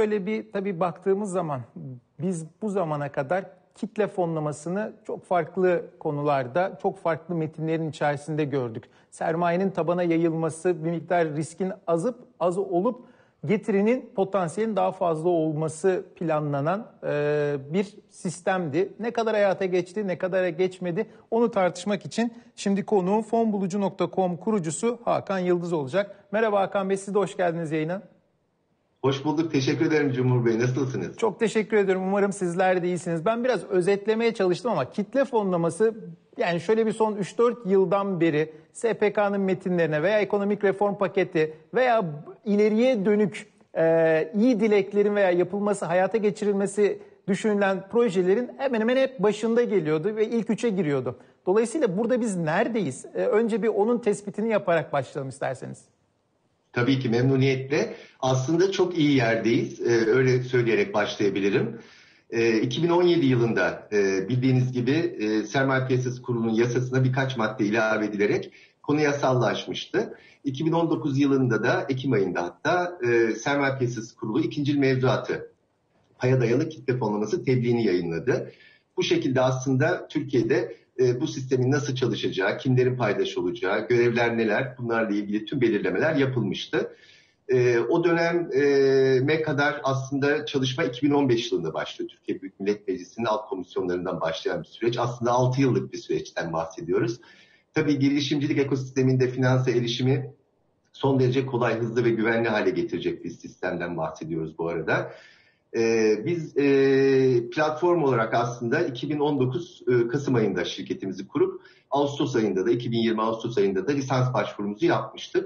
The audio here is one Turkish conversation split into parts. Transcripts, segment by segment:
şöyle bir tabii baktığımız zaman biz bu zamana kadar kitle fonlamasını çok farklı konularda, çok farklı metinlerin içerisinde gördük. Sermayenin tabana yayılması, bir miktar riskin az olup getirinin potansiyelin daha fazla olması planlanan bir sistemdi. Ne kadar hayata geçti, ne kadar geçmedi onu tartışmak için şimdi konuğum fonbulucu.com kurucusu Hakan Yıldız olacak. Merhaba Hakan Bey, siz de hoş geldiniz yayına. Hoş bulduk. Teşekkür ederim Cumhur Bey. Nasılsınız? Çok teşekkür ederim. Umarım sizler de iyisiniz. Ben biraz özetlemeye çalıştım ama kitle fonlaması yani şöyle bir son 3-4 yıldan beri SPK'nın metinlerine veya ekonomik reform paketi veya ileriye dönük iyi dileklerin veya yapılması, hayata geçirilmesi düşünülen projelerin hemen hemen hep başında geliyordu ve ilk üçe giriyordu. Dolayısıyla burada biz neredeyiz? Önce bir onun tespitini yaparak başlayalım isterseniz. Tabii ki memnuniyetle. Aslında çok iyi yerdeyiz. Öyle söyleyerek başlayabilirim. 2017 yılında bildiğiniz gibi Sermaye Piyasası Kurulu'nun yasasına birkaç madde ilave edilerek konu yasallaşmıştı. 2019 yılında da Ekim ayında hatta Sermaye Piyasası Kurulu ikincil mevduatı paya dayalı kitle fonlaması tebliğini yayınladı. Bu şekilde aslında Türkiye'de bu sistemin nasıl çalışacağı, kimlerin paydaş olacağı, görevler neler bunlarla ilgili tüm belirlemeler yapılmıştı. O döneme kadar aslında çalışma 2015 yılında başlıyor. Türkiye Büyük Millet Meclisi'nin alt komisyonlarından başlayan bir süreç. Aslında 6 yıllık bir süreçten bahsediyoruz. Tabii girişimcilik ekosisteminde finansa erişimi son derece kolay, hızlı ve güvenli hale getirecek bir sistemden bahsediyoruz bu arada. Biz platform olarak aslında 2019 Kasım ayında şirketimizi kurup Ağustos ayında da 2020 Ağustos ayında da lisans başvurumuzu yapmıştık.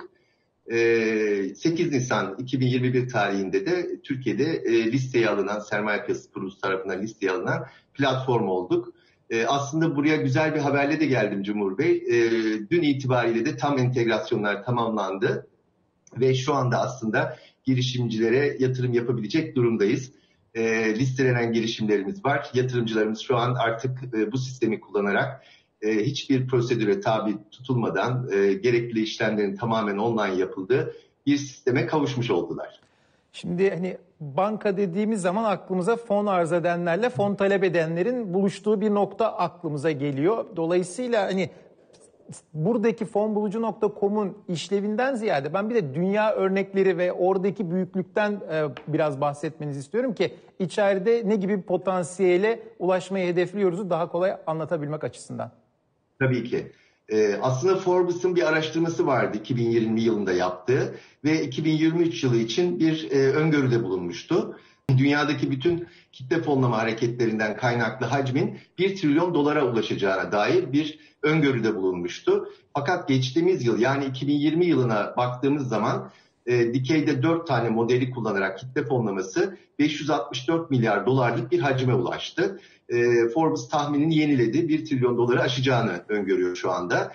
8 Nisan 2021 tarihinde de Türkiye'de listeye alınan Sermaye Piyasası Kurulu tarafından listeye alınan platform olduk. Aslında buraya güzel bir haberle de geldim Cumhur Bey. Dün itibariyle de tam entegrasyonlar tamamlandı ve şu anda aslında girişimcilere yatırım yapabilecek durumdayız. Listelenen girişimlerimiz var. Yatırımcılarımız şu an artık bu sistemi kullanarak hiçbir prosedüre tabi tutulmadan gerekli işlemlerin tamamen online yapıldığı bir sisteme kavuşmuş oldular. Şimdi hani banka dediğimiz zaman aklımıza fon arz edenlerle fon talep edenlerin buluştuğu bir nokta aklımıza geliyor. Dolayısıyla hani buradaki fonbulucu.com'un işlevinden ziyade ben bir de dünya örnekleri ve oradaki büyüklükten biraz bahsetmenizi istiyorum ki içeride ne gibi bir potansiyele ulaşmayı hedefliyoruzu daha kolay anlatabilmek açısından. Tabii ki. Aslında Forbes'ın bir araştırması vardı 2020 yılında yaptığı ve 2023 yılı için bir öngörüde bulunmuştu. Dünyadaki bütün kitle fonlama hareketlerinden kaynaklı hacmin 1 trilyon dolara ulaşacağına dair bir öngörüde bulunmuştu. Fakat geçtiğimiz yıl yani 2020 yılına baktığımız zaman dikeyde 4 tane modeli kullanarak kitle fonlaması 564 milyar dolarlık bir hacme ulaştı. Forbes tahminini yeniledi. 1 trilyon doları aşacağını öngörüyor şu anda.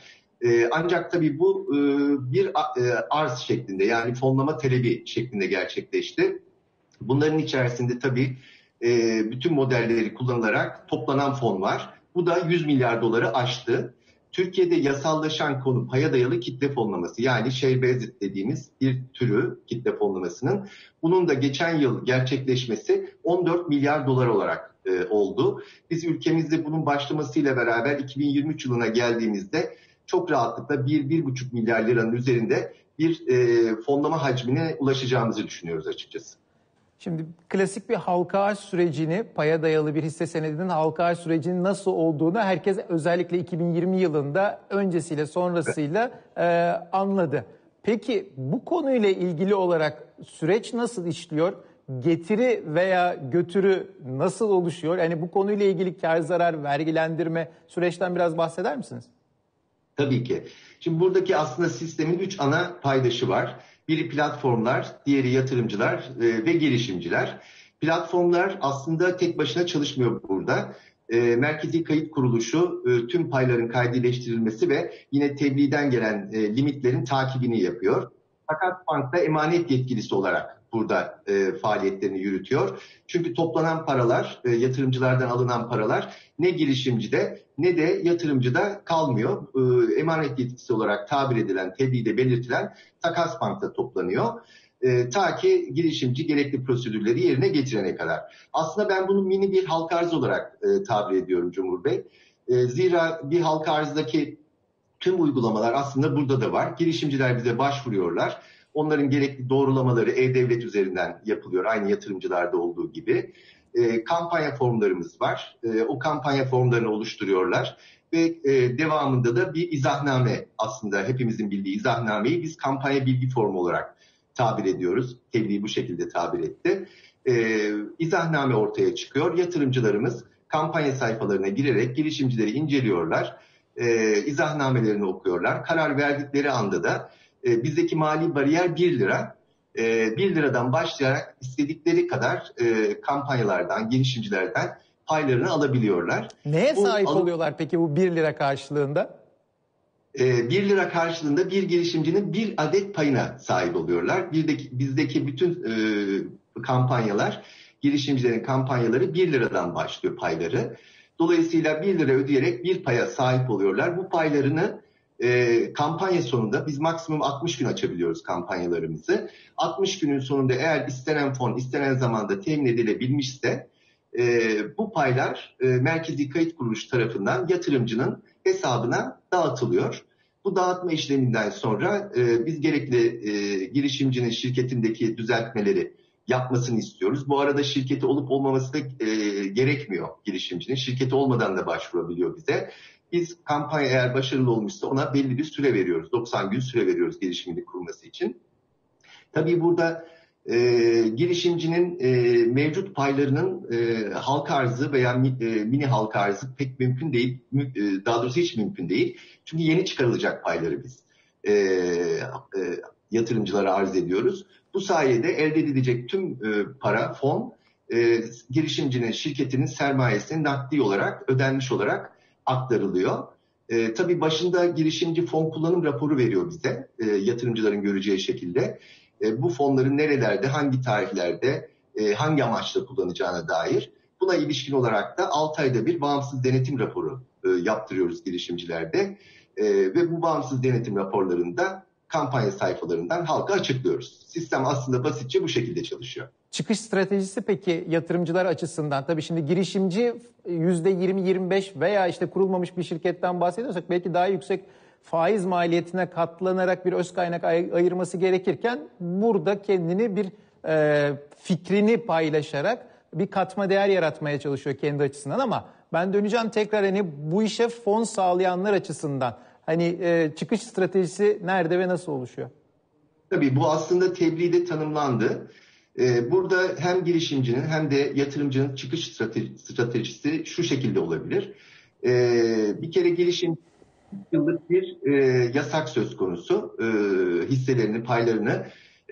Ancak tabii bu bir arz şeklinde yani fonlama talebi şeklinde gerçekleşti. Bunların içerisinde tabii bütün modelleri kullanılarak toplanan fon var. Bu da 100 milyar doları aştı. Türkiye'de yasallaşan konu paya dayalı kitle fonlaması yani share based dediğimiz bir türü kitle fonlamasının. Bunun da geçen yıl gerçekleşmesi 14 milyar dolar olarak oldu. Biz ülkemizde bunun başlamasıyla beraber 2023 yılına geldiğimizde çok rahatlıkla 1-1,5 milyar liranın üzerinde bir fonlama hacmine ulaşacağımızı düşünüyoruz açıkçası. Şimdi klasik bir halka arz sürecini, paya dayalı bir hisse senedinin halka arz sürecinin nasıl olduğunu herkes özellikle 2020 yılında öncesiyle sonrasıyla anladı. Peki bu konuyla ilgili olarak süreç nasıl işliyor? Getiri veya götürü nasıl oluşuyor? Yani bu konuyla ilgili kar zarar, vergilendirme süreçten biraz bahseder misiniz? Tabii ki. Şimdi buradaki aslında sistemin 3 ana paydaşı var. Biri platformlar, diğeri yatırımcılar ve girişimciler. Platformlar aslında tek başına çalışmıyor burada. Merkezi Kayıt Kuruluşu tüm payların kaydileştirilmesi ve yine tebliğden gelen limitlerin takibini yapıyor. Fakat bank da emanet yetkilisi olarak burada faaliyetlerini yürütüyor. Çünkü toplanan paralar, yatırımcılardan alınan paralar ne girişimcide ne de yatırımcıda kalmıyor. Emanet yetkisi olarak tabir edilen, tebliğde belirtilen takas bankta toplanıyor. Ta ki girişimci gerekli prosedürleri yerine getirene kadar. Aslında ben bunu mini bir halka arz olarak tabir ediyorum Cumhur Bey. Zira bir halka arzdaki tüm uygulamalar aslında burada da var. Girişimciler bize başvuruyorlar. Onların gerekli doğrulamaları e-devlet üzerinden yapılıyor. Aynı yatırımcılarda olduğu gibi. Kampanya formlarımız var. O kampanya formlarını oluşturuyorlar. Ve devamında da bir izahname, aslında hepimizin bildiği izahnameyi biz kampanya bilgi formu olarak tabir ediyoruz. Tebliğ bu şekilde tabir etti. İzahname ortaya çıkıyor. Yatırımcılarımız kampanya sayfalarına girerek girişimcileri inceliyorlar. İzahnamelerini okuyorlar. Karar verdikleri anda da bizdeki mali bariyer 1 lira. 1 liradan başlayarak istedikleri kadar kampanyalardan, girişimcilerden paylarını alabiliyorlar. Neye sahip oluyorlar peki bu 1 lira karşılığında? 1 lira karşılığında bir girişimcinin 1 adet payına sahip oluyorlar. Bizdeki bütün kampanyalar, girişimcilerin kampanyaları 1 liradan başlıyor payları. Dolayısıyla 1 lira ödeyerek bir paya sahip oluyorlar. Bu paylarını kampanya sonunda biz maksimum 60 gün açabiliyoruz kampanyalarımızı. 60 günün sonunda eğer istenen fon istenen zamanda temin edilebilmişse bu paylar Merkezi Kayıt Kuruluşu tarafından yatırımcının hesabına dağıtılıyor. Bu dağıtma işleminden sonra biz gerekli girişimcinin şirketindeki düzeltmeleri yapmasını istiyoruz. Bu arada şirketi olup olmaması da gerekmiyor girişimcinin. Şirketi olmadan da başvurabiliyor bize. Biz kampanya eğer başarılı olmuşsa ona belli bir süre veriyoruz. 90 gün süre veriyoruz girişimini kurması için. Tabii burada girişimcinin mevcut paylarının halka arzı veya mini halka arzı pek mümkün değil. Daha doğrusu hiç mümkün değil. Çünkü yeni çıkarılacak payları biz yatırımcılara arz ediyoruz. Bu sayede elde edilecek tüm para, fon girişimcinin, şirketinin sermayesine nakdi olarak, ödenmiş olarak aktarılıyor. Tabii başında girişimci fon kullanım raporu veriyor bize yatırımcıların göreceği şekilde. Bu fonların nerelerde, hangi tarihlerde, hangi amaçla kullanacağına dair. Buna ilişkin olarak da 6 ayda bir bağımsız denetim raporu yaptırıyoruz girişimcilerde. Ve bu bağımsız denetim raporlarında kampanya sayfalarından halka açıklıyoruz. Sistem aslında basitçe bu şekilde çalışıyor. Çıkış stratejisi peki yatırımcılar açısından? Tabii şimdi girişimci %20-25 veya işte kurulmamış bir şirketten bahsediyorsak belki daha yüksek faiz maliyetine katlanarak bir öz kaynak ayırması gerekirken burada kendini bir fikrini paylaşarak bir katma değer yaratmaya çalışıyor kendi açısından. Ama ben döneceğim tekrar hani bu işe fon sağlayanlar açısından. Hani çıkış stratejisi nerede ve nasıl oluşuyor? Tabii bu aslında tebliğde tanımlandı. Burada hem girişimcinin hem de yatırımcının çıkış stratejisi şu şekilde olabilir. Bir kere girişimci yıllık bir yasak söz konusu. Hisselerini, paylarını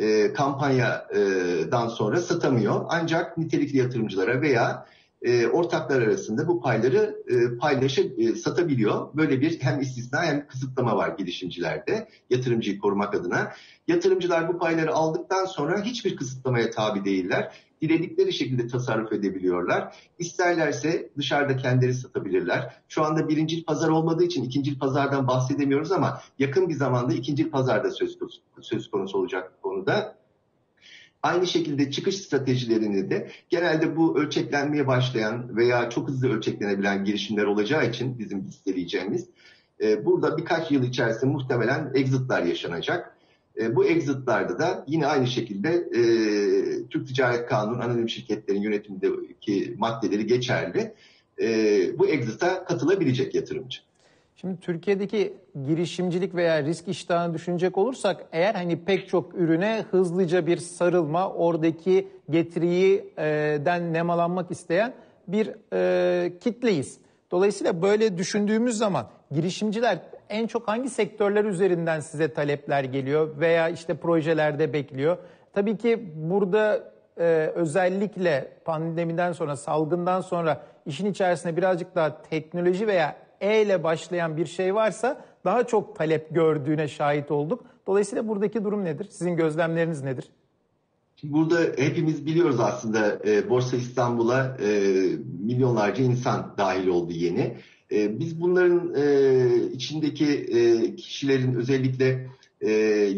kampanyadan sonra satamıyor. Ancak nitelikli yatırımcılara veya ortaklar arasında bu payları paylaşıp satabiliyor. Böyle bir hem istisna hem kısıtlama var girişimcilerde yatırımcıyı korumak adına. Yatırımcılar bu payları aldıktan sonra hiçbir kısıtlamaya tabi değiller. Diledikleri şekilde tasarruf edebiliyorlar. İsterlerse dışarıda kendileri satabilirler. Şu anda birincil pazar olmadığı için ikincil pazardan bahsedemiyoruz ama yakın bir zamanda ikincil pazarda söz konusu olacak bu konuda. Aynı şekilde çıkış stratejilerini de genelde bu ölçeklenmeye başlayan veya çok hızlı ölçeklenebilen girişimler olacağı için bizim listeleyeceğimiz burada birkaç yıl içerisinde muhtemelen exit'lar yaşanacak. Bu exit'larda da yine aynı şekilde Türk Ticaret Kanunu anonim şirketlerin yönetimindeki maddeleri geçerli. Bu exit'a katılabilecek yatırımcı. Şimdi Türkiye'deki girişimcilik veya risk iştahını düşünecek olursak eğer hani pek çok ürüne hızlıca bir sarılma, oradaki getiriden nemalanmak isteyen bir kitleyiz. Dolayısıyla böyle düşündüğümüz zaman girişimciler en çok hangi sektörler üzerinden size talepler geliyor veya işte projelerde bekliyor? Tabii ki burada özellikle pandemiden sonra, salgından sonra işin içerisinde birazcık daha teknoloji veya ile başlayan bir şey varsa daha çok talep gördüğüne şahit olduk. Dolayısıyla buradaki durum nedir? Sizin gözlemleriniz nedir? Burada hepimiz biliyoruz aslında Borsa İstanbul'a milyonlarca insan dahil oldu yeni. Biz bunların içindeki kişilerin özellikle yaş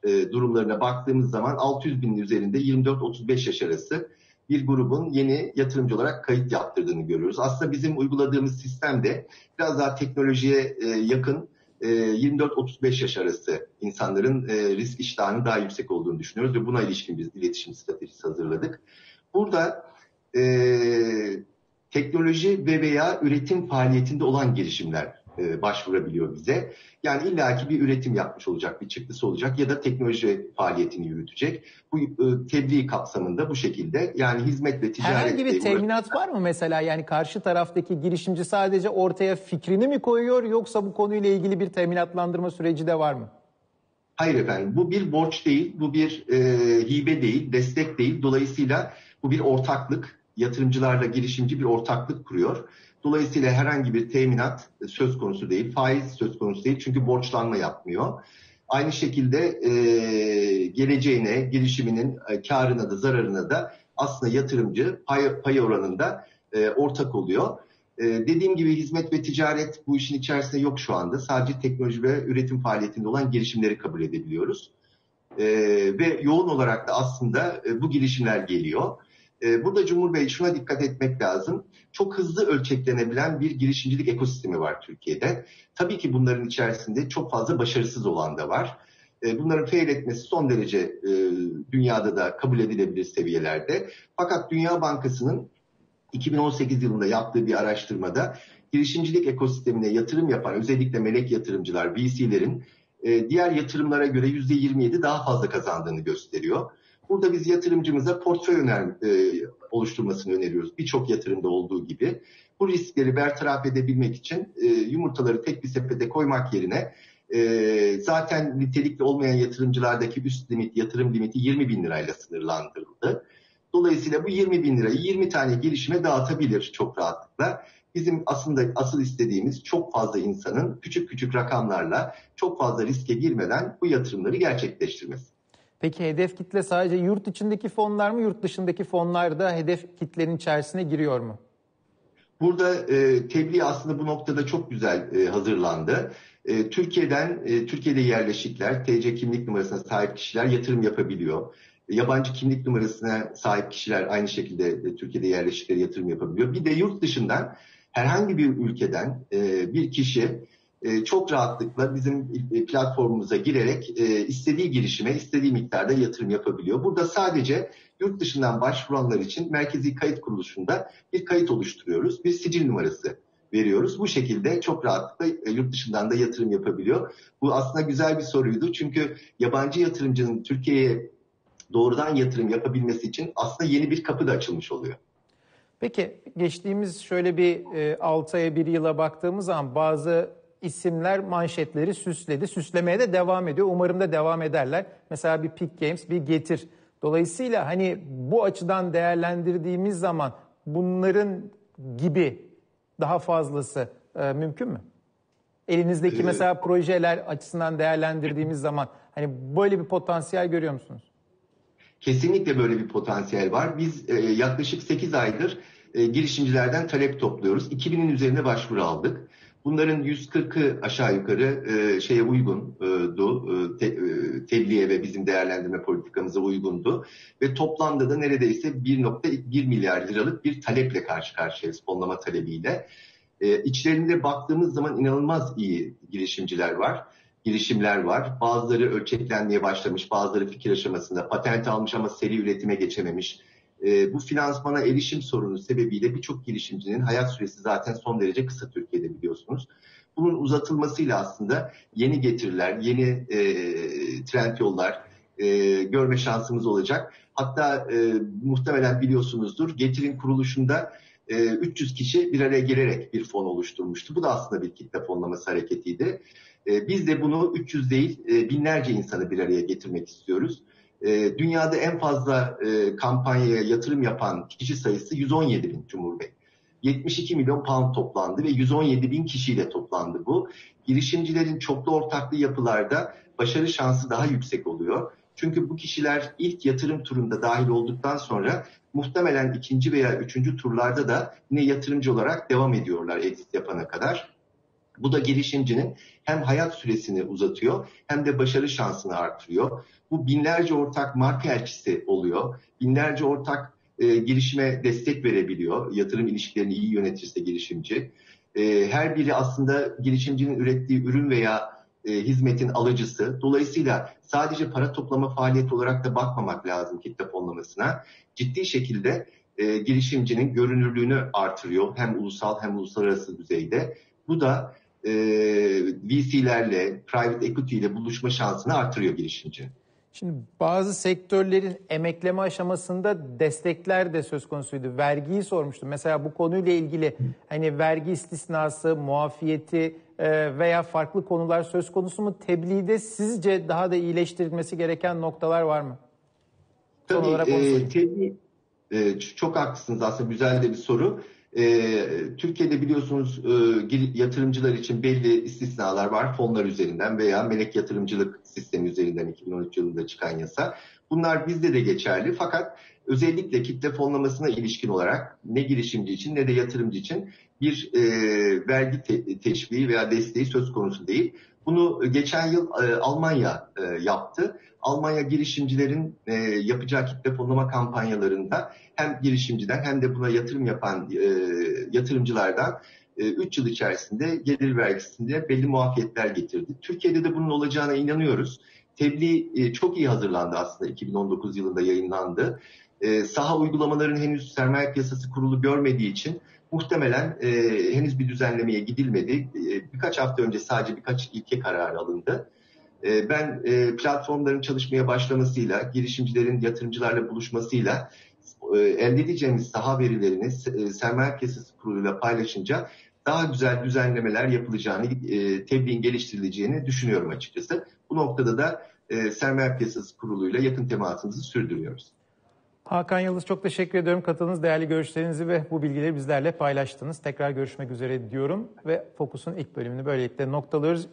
durumlarına baktığımız zaman 600 binin üzerinde 24-35 yaş arası bir grubun yeni yatırımcı olarak kayıt yaptırdığını görüyoruz. Aslında bizim uyguladığımız sistem de biraz daha teknolojiye yakın 24-35 yaş arası insanların risk iştahının daha yüksek olduğunu düşünüyoruz ve buna ilişkin biz iletişim stratejisi hazırladık. Burada teknoloji ve veya üretim faaliyetinde olan girişimler başvurabiliyor bize. Yani illaki bir üretim yapmış olacak, bir çıktısı olacak ya da teknoloji faaliyetini yürütecek. Bu tebliğ kapsamında bu şekilde, yani hizmet ve ticaret... Herhangi bir teminat var mı mesela? Yani karşı taraftaki girişimci sadece ortaya fikrini mi koyuyor, yoksa bu konuyla ilgili bir teminatlandırma süreci de var mı? Hayır efendim, bu bir borç değil, bu bir hibe değil, destek değil. Dolayısıyla bu bir ortaklık. Yatırımcılarla girişimci bir ortaklık kuruyor. Dolayısıyla herhangi bir teminat söz konusu değil, faiz söz konusu değil, çünkü borçlanma yapmıyor. Aynı şekilde geleceğine, girişiminin karına da zararına da aslında yatırımcı pay oranında ortak oluyor. Dediğim gibi hizmet ve ticaret bu işin içerisinde yok şu anda. Sadece teknoloji ve üretim faaliyetinde olan girişimleri kabul edebiliyoruz. Ve yoğun olarak da aslında bu girişimler geliyor. Burada Cumhur Bey, şuna dikkat etmek lazım. Çok hızlı ölçeklenebilen bir girişimcilik ekosistemi var Türkiye'de. Tabii ki bunların içerisinde çok fazla başarısız olan da var. Bunların fail etmesi son derece dünyada da kabul edilebilir seviyelerde. Fakat Dünya Bankası'nın 2018 yılında yaptığı bir araştırmada girişimcilik ekosistemine yatırım yapan özellikle melek yatırımcılar, VC'lerin diğer yatırımlara göre %27 daha fazla kazandığını gösteriyor. Burada biz yatırımcımıza portföy oluşturmasını öneriyoruz. Birçok yatırımda olduğu gibi. Bu riskleri bertaraf edebilmek için yumurtaları tek bir sepete koymak yerine zaten nitelikli olmayan yatırımcılardaki üst limit, yatırım limiti 20 bin lirayla sınırlandırıldı. Dolayısıyla bu 20 bin lirayı 20 tane girişime dağıtabilir çok rahatlıkla. Bizim aslında asıl istediğimiz çok fazla insanın küçük küçük rakamlarla çok fazla riske girmeden bu yatırımları gerçekleştirmesi. Peki hedef kitle sadece yurt içindeki fonlar mı, yurt dışındaki fonlar da hedef kitlenin içerisine giriyor mu? Burada tebliğ aslında bu noktada çok güzel hazırlandı. Türkiye'de yerleşikler, TC kimlik numarasına sahip kişiler yatırım yapabiliyor. Yabancı kimlik numarasına sahip kişiler aynı şekilde Türkiye'de yerleşikleri yatırım yapabiliyor. Bir de yurt dışından herhangi bir ülkeden bir kişi çok rahatlıkla bizim platformumuza girerek istediği girişime, istediği miktarda yatırım yapabiliyor. Burada sadece yurt dışından başvuranlar için Merkezi Kayıt Kuruluşu'nda bir kayıt oluşturuyoruz. Bir sicil numarası veriyoruz. Bu şekilde çok rahatlıkla yurt dışından da yatırım yapabiliyor. Bu aslında güzel bir soruydu. Çünkü yabancı yatırımcının Türkiye'ye doğrudan yatırım yapabilmesi için aslında yeni bir kapı da açılmış oluyor. Peki geçtiğimiz şöyle bir 6 aya 1 yıla baktığımız zaman bazı isimler manşetleri süsledi. Süslemeye de devam ediyor. Umarım da devam ederler. Mesela bir Peak Games, bir Getir. Dolayısıyla hani bu açıdan değerlendirdiğimiz zaman bunların gibi daha fazlası mümkün mü? Elinizdeki mesela projeler açısından değerlendirdiğimiz zaman hani böyle bir potansiyel görüyor musunuz? Kesinlikle böyle bir potansiyel var. Biz yaklaşık 8 aydır girişimcilerden talep topluyoruz. 2000'in üzerinde başvuru aldık. Bunların 140'ı aşağı yukarı şeye uygundu, tebliğe ve bizim değerlendirme politikamıza uygundu. Ve toplamda da neredeyse 1,1 milyar liralık bir taleple karşı karşıyayız, fonlama talebiyle. İçlerinde baktığımız zaman inanılmaz iyi girişimler var. Bazıları ölçeklenmeye başlamış, bazıları fikir aşamasında, patent almış ama seri üretime geçememiş. Bu finansmana erişim sorunu sebebiyle birçok girişimcinin hayat süresi zaten son derece kısa Türkiye'de, biliyorsunuz. Bunun uzatılmasıyla aslında yeni getiriler, yeni trend yollar görme şansımız olacak. Hatta muhtemelen biliyorsunuzdur, Getir'in kuruluşunda 300 kişi bir araya gelerek bir fon oluşturmuştu. Bu da aslında bir kitle fonlaması hareketiydi. Biz de bunu 300 değil binlerce insanı bir araya getirmek istiyoruz. Dünyada en fazla kampanyaya yatırım yapan kişi sayısı 117 bin Cumhur Bey. 72 milyon pound toplandı ve 117 bin kişiyle toplandı bu. Girişimcilerin çoklu ortaklı yapılarda başarı şansı daha yüksek oluyor. Çünkü bu kişiler ilk yatırım turunda dahil olduktan sonra muhtemelen ikinci veya üçüncü turlarda da yine yatırımcı olarak devam ediyorlar exit yapana kadar. Bu da girişimcinin hem hayat süresini uzatıyor hem de başarı şansını artırıyor. Bu binlerce ortak marka elçisi oluyor. Binlerce ortak girişime destek verebiliyor. Yatırım ilişkilerini iyi yönetirse girişimci. Her biri aslında girişimcinin ürettiği ürün veya hizmetin alıcısı. Dolayısıyla sadece para toplama faaliyeti olarak da bakmamak lazım kitle fonlamasına. Ciddi şekilde girişimcinin görünürlüğünü artırıyor hem ulusal hem uluslararası düzeyde. Bu da VC'lerle, private equity ile buluşma şansını artırıyor girişimci. Şimdi bazı sektörlerin emekleme aşamasında destekler de söz konusuydu. Vergiyi sormuştum. Mesela bu konuyla ilgili hani vergi istisnası, muafiyeti veya farklı konular söz konusu mu? Tebliğde sizce daha da iyileştirilmesi gereken noktalar var mı? Son olarak onu sorayım. Tebliğ, çok haklısınız, aslında güzel de bir soru. Türkiye'de biliyorsunuz yatırımcılar için belli istisnalar var fonlar üzerinden veya melek yatırımcılık sistemi üzerinden 2013 yılında çıkan yasa. Bunlar bizde de geçerli, fakat özellikle kitle fonlamasına ilişkin olarak ne girişimci için ne de yatırımcı için bir vergi teşviği veya desteği söz konusu değil. Bunu geçen yıl Almanya yaptı. Almanya girişimcilerin yapacağı kitle fonlama kampanyalarında hem girişimciden hem de buna yatırım yapan yatırımcılardan 3 yıl içerisinde gelir vergisinde belli muafiyetler getirdi. Türkiye'de de bunun olacağına inanıyoruz. Tebliğ çok iyi hazırlandı aslında, 2019 yılında yayınlandı. Saha uygulamaların henüz sermaye piyasası kurulu görmediği için muhtemelen henüz bir düzenlemeye gidilmedi. Birkaç hafta önce sadece birkaç ilke kararı alındı. Ben platformların çalışmaya başlamasıyla, girişimcilerin yatırımcılarla buluşmasıyla elde edeceğimiz saha verilerini sermaye piyasası kuruluyla paylaşınca daha güzel düzenlemeler yapılacağını, tebliğin geliştirileceğini düşünüyorum açıkçası. Bu noktada da sermaye piyasası kuruluyla yakın temasımızı sürdürüyoruz. Hakan Yıldız, çok teşekkür ediyorum. Katıldığınız, değerli görüşlerinizi ve bu bilgileri bizlerle paylaştınız. Tekrar görüşmek üzere diyorum ve Fokus'un ilk bölümünü böylelikle noktalıyoruz.